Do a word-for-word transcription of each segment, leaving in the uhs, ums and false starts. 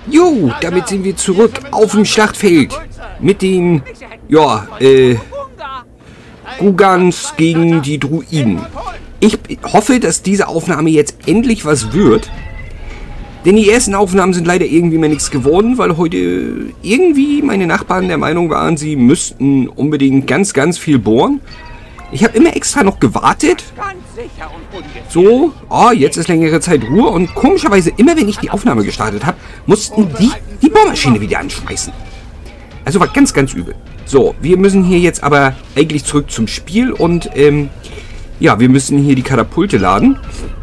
Jo, damit sind wir zurück auf dem Schlachtfeld. Mit den, ja, äh, Gugans gegen die Druiden. Ich hoffe, dass diese Aufnahme jetzt endlich was wird. Denn die ersten Aufnahmen sind leider irgendwie mehr nichts geworden, weil heute irgendwie meine Nachbarn der Meinung waren, sie müssten unbedingt ganz, ganz viel bohren. Ich habe immer extra noch gewartet. So, oh, jetzt ist längere Zeit Ruhe. Und komischerweise, immer wenn ich die Aufnahme gestartet habe, mussten die die Bohrmaschine wieder anschmeißen. Also war ganz, ganz übel. So, wir müssen hier jetzt aber eigentlich zurück zum Spiel. Und, ähm, ja, wir müssen hier die Katapulte laden.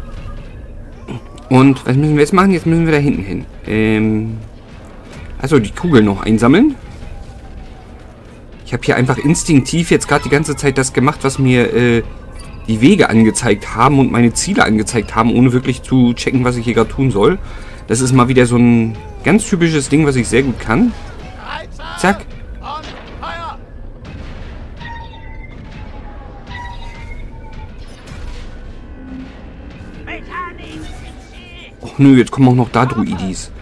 Und was müssen wir jetzt machen? Jetzt müssen wir da hinten hin. Ähm, also die Kugeln noch einsammeln. Ich habe hier einfach instinktiv jetzt gerade die ganze Zeit das gemacht, was mir äh, die Wege angezeigt haben und meine Ziele angezeigt haben, ohne wirklich zu checken, was ich hier gerade tun soll. Das ist mal wieder so ein ganz typisches Ding, was ich sehr gut kann. Zack. Och nö, jetzt kommen auch noch da Druidis.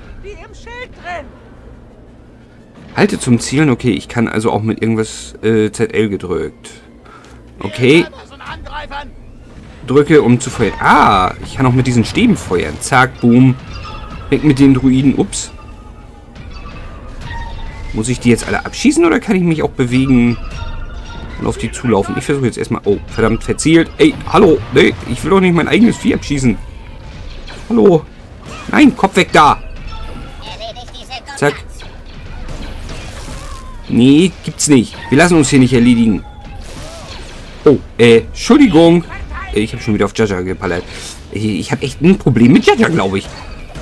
Halte zum Zielen. Okay, ich kann also auch mit irgendwas äh, Z L gedrückt. Okay. Drücke, um zu feuern. Ah, ich kann auch mit diesen Stäben feuern. Zack, boom. Weg mit den Druiden. Ups. Muss ich die jetzt alle abschießen oder kann ich mich auch bewegen und auf die zulaufen? Ich versuche jetzt erstmal... Oh, verdammt, verzielt. Ey, hallo. Nee, ich will doch nicht mein eigenes Vieh abschießen. Hallo. Nein, Kopf weg da. Zack. Nee, gibt's nicht. Wir lassen uns hier nicht erledigen. Oh, äh, Entschuldigung. Ich habe schon wieder auf Jaja geballert. Ich habe echt ein Problem mit Jaja, glaube ich.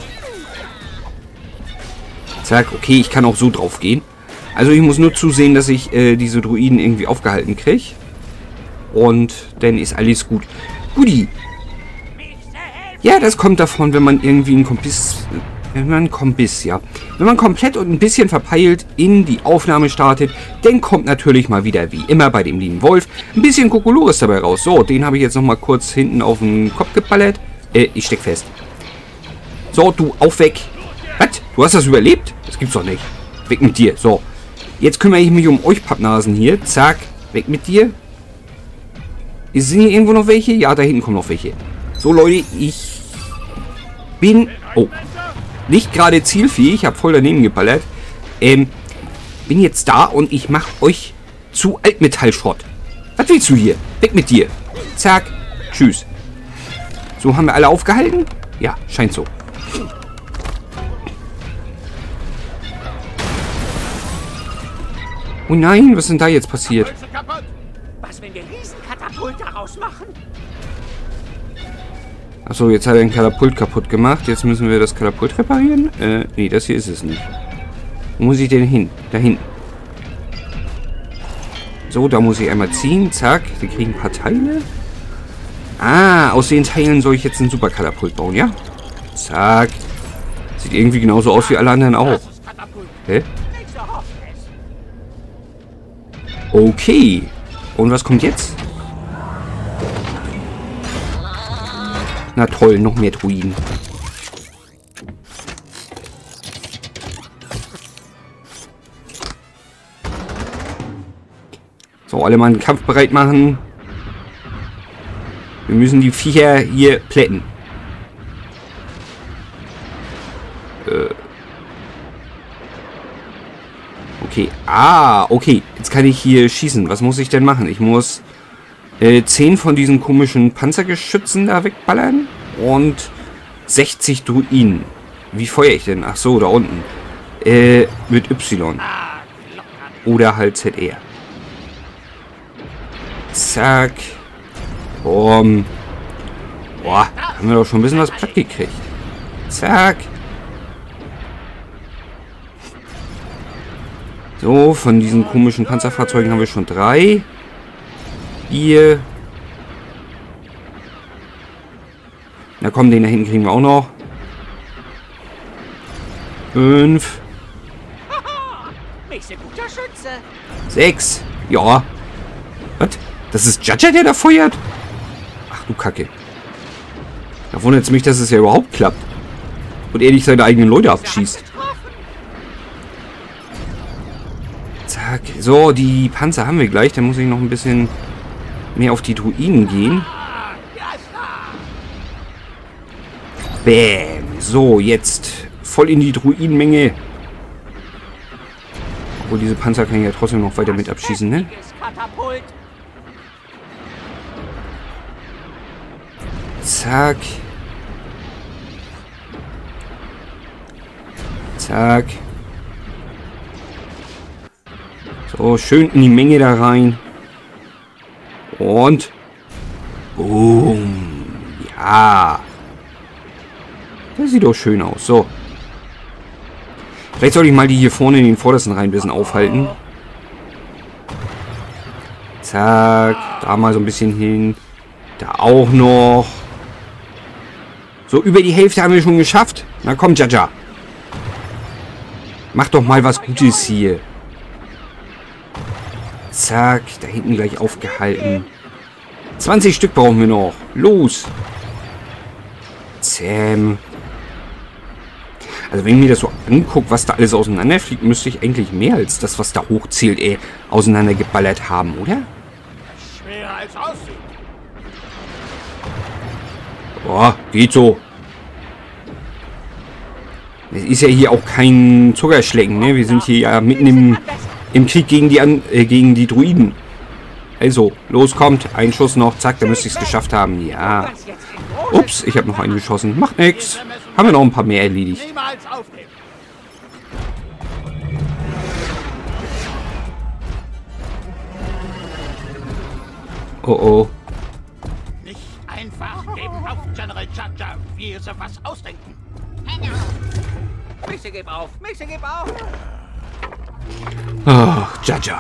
Zack, okay, ich kann auch so drauf gehen. Also ich muss nur zusehen, dass ich äh, diese Druiden irgendwie aufgehalten kriege. Und dann ist alles gut. Guti. Ja, das kommt davon, wenn man irgendwie ein Kompiss... Wenn man Kompiss, ja. Wenn man komplett und ein bisschen verpeilt in die Aufnahme startet, dann kommt natürlich mal wieder, wie immer bei dem lieben Wolf, ein bisschen Kokolores dabei raus. So, den habe ich jetzt nochmal kurz hinten auf den Kopf geballert. Äh, ich steck fest. So, du, auf weg. Was? Du hast das überlebt? Das gibt's doch nicht. Weg mit dir. So. Jetzt kümmere ich mich um euch Pappnasen hier. Zack. Weg mit dir. Sind hier irgendwo noch welche? Ja, da hinten kommen noch welche. So, Leute, ich bin... Oh. Nicht gerade zielfähig. Ich habe voll daneben geballert. Ähm, bin jetzt da und ich mache euch zu Altmetallschrott. Was willst du hier? Weg mit dir. Zack. Tschüss. So, haben wir alle aufgehalten? Ja, scheint so. Oh nein, was ist denn da jetzt passiert? Was, wenn wir Riesenkatapult daraus machen? Achso, jetzt hat er ein Katapult kaputt gemacht. Jetzt müssen wir das Katapult reparieren. Äh, nee, das hier ist es nicht. Wo muss ich denn hin? Da hinten. So, da muss ich einmal ziehen. Zack, wir kriegen ein paar Teile. Ah, aus den Teilen soll ich jetzt ein Superkatapult bauen, ja? Zack. Sieht irgendwie genauso aus wie alle anderen auch. Hä? Okay. Und was kommt jetzt? Na toll, noch mehr Druiden. So, alle mal einen Kampf bereit machen. Wir müssen die Viecher hier plätten. Äh. Okay. Ah, okay. Jetzt kann ich hier schießen. Was muss ich denn machen? Ich muss... Äh, zehn von diesen komischen Panzergeschützen da wegballern und sechzig Druiden. Wie feuere ich denn? Ach so, da unten. Äh, mit Y. Oder halt Z R. Zack. Boom. Boah, haben wir doch schon ein bisschen was platt gekriegt. Zack. So, von diesen komischen Panzerfahrzeugen haben wir schon drei. Hier. Na komm, den da hinten kriegen wir auch noch. Fünf. Sechs. Ja. Was? Das ist Jaja, der da feuert? Ach du Kacke. Da wundert es mich, dass es ja überhaupt klappt. Und er nicht seine eigenen Leute abschießt. Zack. So, die Panzer haben wir gleich. Dann muss ich noch ein bisschen mehr auf die Druiden gehen. Bäm. So, jetzt voll in die Druidenmenge. Obwohl, diese Panzer kann ich ja trotzdem noch weiter mit abschießen, ne? Zack. Zack. So, schön in die Menge da rein. Und. Boom. Ja. Das sieht doch schön aus. So. Vielleicht sollte ich mal die hier vorne in den vordersten Reihen ein bisschen aufhalten. Zack. Da mal so ein bisschen hin. Da auch noch. So, über die Hälfte haben wir schon geschafft. Na komm, Jaja. Mach doch mal was Gutes hier. Zack. Da hinten gleich aufgehalten. zwanzig Stück brauchen wir noch. Los. Zähm. Also wenn ich mir das so angucke, was da alles auseinanderfliegt, müsste ich eigentlich mehr als das, was da hochzählt, ey, auseinandergeballert haben, oder? Schwerer als aussieht. Boah, geht so. Es ist ja hier auch kein Zuckerschlecken, ne? Wir sind hier ja mitten im, im Krieg gegen die, An äh, gegen die Druiden. Also, los kommt. Ein Schuss noch. Zack, da müsste ich es geschafft haben. Ja. Ups, ich habe noch einen geschossen. Macht nix. Haben wir noch ein paar mehr erledigt. Oh oh. Nicht einfach geben auf, General Jaja. Wir so was ausdenken. Mixe, gib auf. Mixe, gib auf. Ach, Jaja.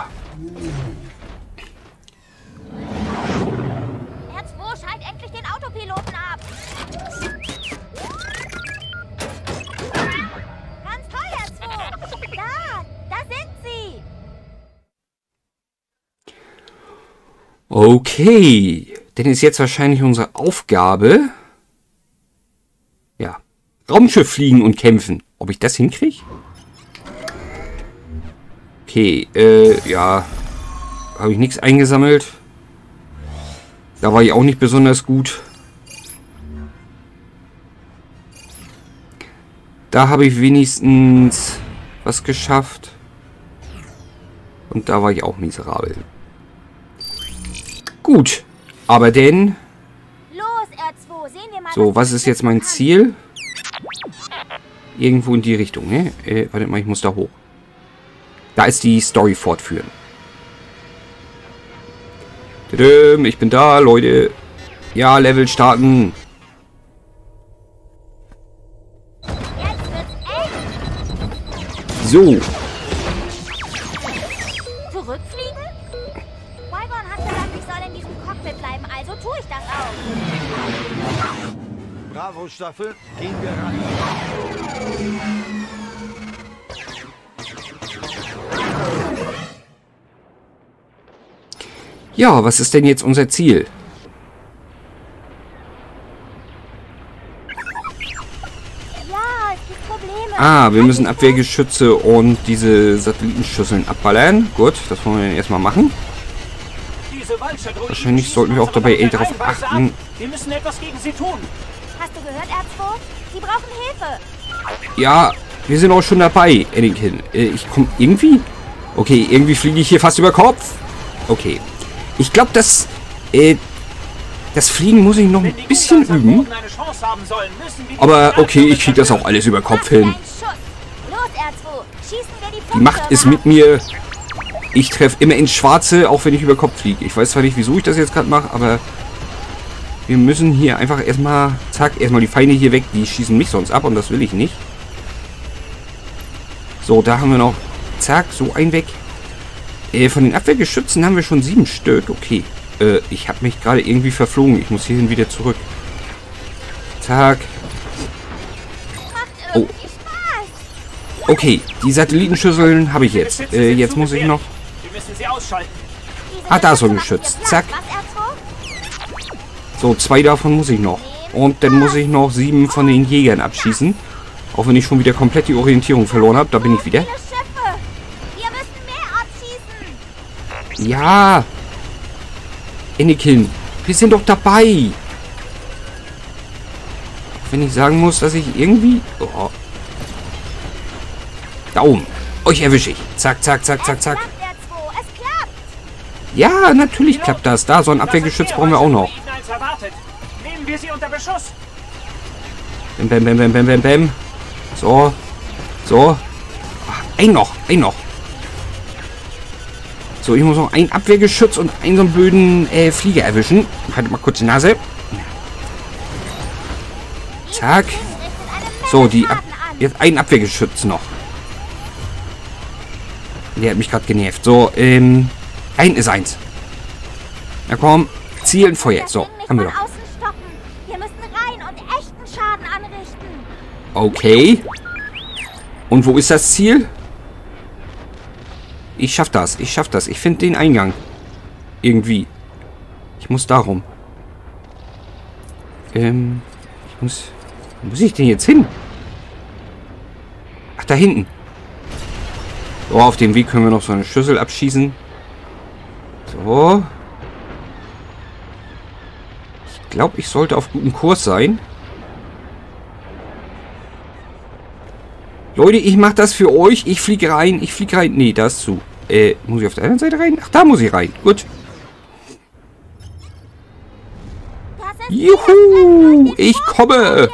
R zwei, schalt endlich den Autopiloten ab. Ganz toll, R zwei. Da, da sind sie. Okay. Dann ist jetzt wahrscheinlich unsere Aufgabe... Ja. Raumschiff fliegen und kämpfen. Ob ich das hinkriege? Okay, äh, ja. Habe ich nichts eingesammelt. Da war ich auch nicht besonders gut. Da habe ich wenigstens was geschafft. Und da war ich auch miserabel. Gut. Aber denn... Los, R zwei, sehen wir mal, So, was ist jetzt mein Ziel? Irgendwo in die Richtung, ne? Äh, warte mal, ich muss da hoch. Da ist die Story fortführen. Tadam, ich bin da, Leute. Ja, Level starten. Jetzt wird's eng. So. Zurückfliegen? Qui-Gon hat gesagt, ich soll in diesem Cockpit bleiben, also tue ich das auch. Bravo Staffel, gehen wir ran. Ja, was ist denn jetzt unser Ziel? Ja, es gibt Probleme. Ah, wir müssen Abwehrgeschütze und diese Satellitenschüsseln abballern. Gut, das wollen wir dann erstmal machen. Wahrscheinlich sollten wir auch dabei eh darauf achten. Wir müssen etwas gegen sie tun. Hast du gehört, R zwei? Sie brauchen Hilfe. Ja, wir sind auch schon dabei, Anakin. Äh, ich komme irgendwie... Okay, irgendwie fliege ich hier fast über Kopf. Okay. Ich glaube, das... Äh, das Fliegen muss ich noch ein bisschen üben. Aber okay, ich kriege das auch alles über Kopf hin. Los, R zwei, schießen wir die Die Macht ist mit mir. Ich treffe immer ins Schwarze, auch wenn ich über Kopf fliege. Ich weiß zwar nicht, wieso ich das jetzt gerade mache, aber... Wir müssen hier einfach erstmal... Zack, erstmal die Feinde hier weg. Die schießen mich sonst ab und das will ich nicht. So, da haben wir noch... Zack, so ein weg. Äh, von den Abwehrgeschützen haben wir schon sieben Stück. Okay. Äh, ich habe mich gerade irgendwie verflogen. Ich muss hierhin wieder zurück. Zack. Oh. Okay, die Satellitenschüsseln habe ich jetzt. Äh, jetzt muss ich noch... Ah, da ist so ein Geschütz. Zack. So, zwei davon muss ich noch. Und dann muss ich noch sieben von den Jägern abschießen. Auch wenn ich schon wieder komplett die Orientierung verloren habe. Da bin ich wieder. Ja. Anakin, wir sind doch dabei. Auch wenn ich sagen muss, dass ich irgendwie... Oh. Daumen. Euch erwische ich. Zack, zack, zack, zack, zack. Ja, natürlich klappt das. Da, so ein Abwehrgeschütz brauchen wir auch noch. Nehmen wir sie unter Beschuss. Bam, bam, bam, bam, bam, bam, bam. So. So. Ach, ein noch. Ein noch. So, ich muss noch ein Abwehrgeschütz und einen so einen blöden äh, Flieger erwischen. Halt mal kurz die Nase. Zack. So, die Ab jetzt ein Abwehrgeschütz noch. Der hat mich gerade genervt. So, ähm... ein ist eins. Na komm. Zielen, Feuer. So, haben wir doch. Wir müssen rein und echten Schaden anrichten. Okay. Und wo ist das Ziel? Ich schaff das. Ich schaff das. Ich finde den Eingang. Irgendwie. Ich muss darum. Ähm... Ich muss... Wo muss ich denn jetzt hin? Ach, da hinten. So, auf dem Weg können wir noch so eine Schüssel abschießen. So. Ich glaube, ich sollte auf gutem Kurs sein. Leute, ich mache das für euch. Ich fliege rein. Ich fliege rein. Nee, da ist zu. Äh, muss ich auf der anderen Seite rein? Ach, da muss ich rein. Gut. Juhu! Ich komme!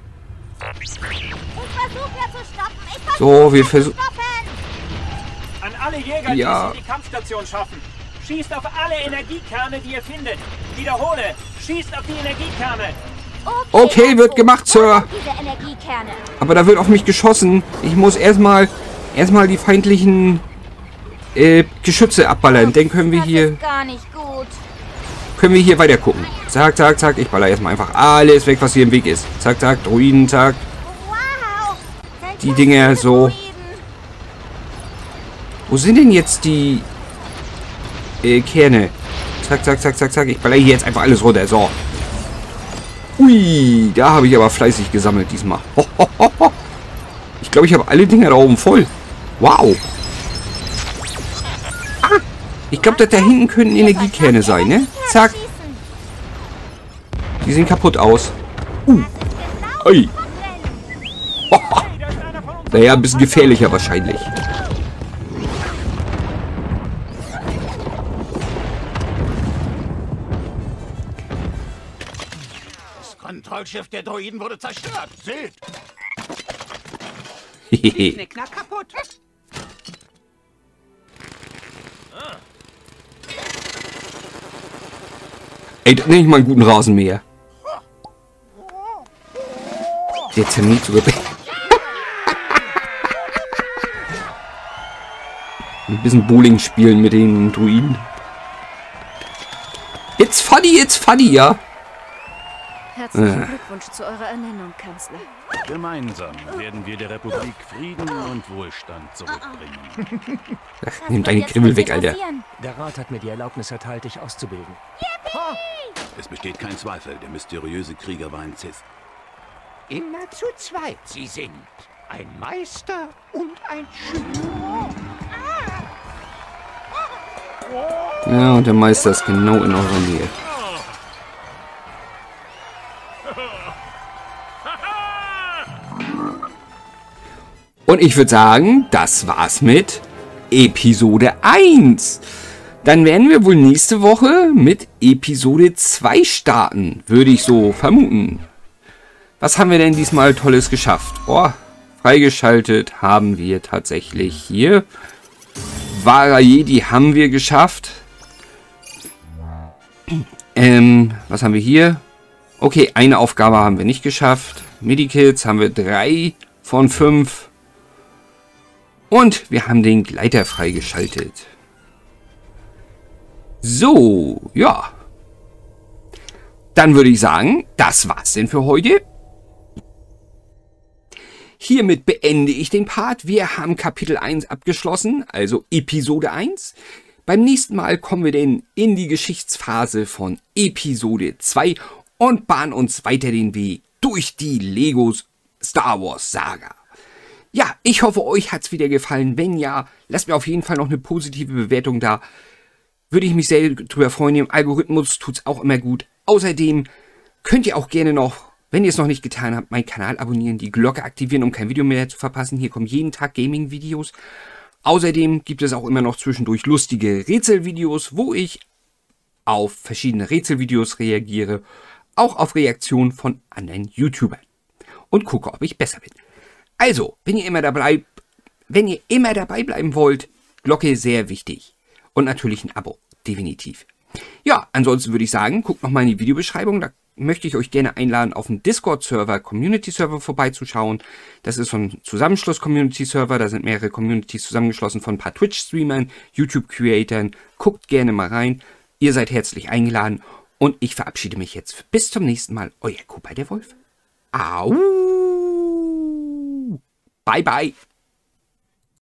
So, wir versuchen... An alle Jäger, ja. die es in die Kampfstation schaffen. Schießt auf alle Energiekerne, die ihr findet. Wiederhole, schießt auf die Energiekerne. Okay, okay, wird gemacht, Sir. Aber da wird auf mich geschossen. Ich muss erstmal erstmal die feindlichen äh, Geschütze abballern. Dann können wir hier gar nicht gut. können wir hier weiter gucken. Zack, zack, zack. Ich baller erstmal einfach alles weg, was hier im Weg ist. Zack, zack, Druiden, zack. Wow. Die Dinger so. Wo sind denn jetzt die äh, Kerne? Zack, zack, zack, zack, zack. Ich baller hier jetzt einfach alles runter. So. Ui, da habe ich aber fleißig gesammelt diesmal. Ho, ho, ho, ho. Ich glaube, ich habe alle Dinger da oben voll. Wow. Ah, ich glaube, da hinten könnten Energiekerne sein, ne? Zack. Die sehen kaputt aus. Uh. Ui. Ho, ho. Naja, ein bisschen gefährlicher wahrscheinlich. Kontrollschiff der Droiden wurde zerstört. Seht! Hehehe. Knicknack kaputt. Ey, das nenne ich mal einen guten Rasenmäher. Der zermäht sogar. Ein bisschen Bowling spielen mit den Druiden. It's funny, it's funny, ja. Herzlichen Glückwunsch zu eurer Ernennung, Kanzler. Gemeinsam werden wir der Republik Frieden und Wohlstand zurückbringen. Ach, nimm deine Kribbel weg, Alter. Der Rat hat mir die Erlaubnis erteilt, dich auszubilden. Es besteht kein Zweifel, der mysteriöse Krieger war ein Sith. Immer zu zweit sie sind. Ein Meister und ein Schüler. Ja, und der Meister ist genau in eurer Nähe. Und ich würde sagen, das war's mit Episode eins. Dann werden wir wohl nächste Woche mit Episode zwei starten, würde ich so vermuten. Was haben wir denn diesmal Tolles geschafft? Oh, freigeschaltet haben wir tatsächlich hier. Wahrer Jedi haben wir geschafft. Ähm, was haben wir hier? Okay, eine Aufgabe haben wir nicht geschafft. Medikits haben wir drei von fünf. Und wir haben den Gleiter freigeschaltet. So, ja. Dann würde ich sagen, das war's denn für heute. Hiermit beende ich den Part. Wir haben Kapitel eins abgeschlossen, also Episode eins. Beim nächsten Mal kommen wir denn in die Geschichtsphase von Episode zwei und bahnen uns weiter den Weg durch die Lego Star Wars Saga. Ja, ich hoffe, euch hat's wieder gefallen. Wenn ja, lasst mir auf jeden Fall noch eine positive Bewertung da. Würde ich mich sehr drüber freuen. Dem Algorithmus tut es auch immer gut. Außerdem könnt ihr auch gerne noch, wenn ihr es noch nicht getan habt, meinen Kanal abonnieren, die Glocke aktivieren, um kein Video mehr zu verpassen. Hier kommen jeden Tag Gaming-Videos. Außerdem gibt es auch immer noch zwischendurch lustige Rätselvideos, wo ich auf verschiedene Rätselvideos reagiere, auch auf Reaktionen von anderen YouTubern und gucke, ob ich besser bin. Also, wenn ihr immer dabei, wenn ihr immer dabei bleiben wollt, Glocke sehr wichtig und natürlich ein Abo, definitiv. Ja, ansonsten würde ich sagen, guckt nochmal in die Videobeschreibung, da möchte ich euch gerne einladen, auf dem Discord-Server, Community-Server vorbeizuschauen. Das ist so ein Zusammenschluss-Community-Server, da sind mehrere Communities zusammengeschlossen von ein paar Twitch-Streamern, YouTube-Creatoren. Guckt gerne mal rein, ihr seid herzlich eingeladen und ich verabschiede mich jetzt. Bis zum nächsten Mal, euer Cooper der Wolf. Au! Bye, bye!